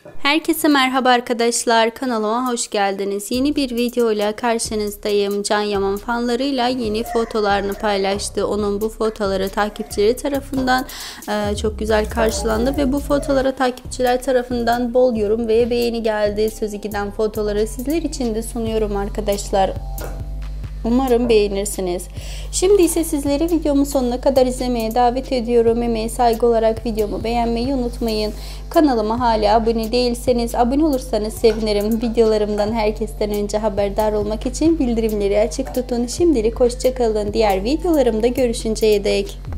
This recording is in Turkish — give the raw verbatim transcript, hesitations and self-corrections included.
Herkese merhaba arkadaşlar, kanalıma hoş geldiniz. Yeni bir videoyla karşınızdayım. Can Yaman fanlarıyla yeni fotolarını paylaştı. Onun bu fotoları takipçileri tarafından e, çok güzel karşılandı ve bu fotolara takipçiler tarafından bol yorum ve beğeni geldi. Söz iki'den fotoları sizler için de sunuyorum arkadaşlar. Umarım beğenirsiniz. Şimdi ise sizleri videomun sonuna kadar izlemeye davet ediyorum. Emeğe saygı olarak videomu beğenmeyi unutmayın. Kanalıma hala abone değilseniz abone olursanız sevinirim. Videolarımdan herkesten önce haberdar olmak için bildirimleri açık tutun. Şimdilik hoşça kalın. Diğer videolarımda görüşünceye dek.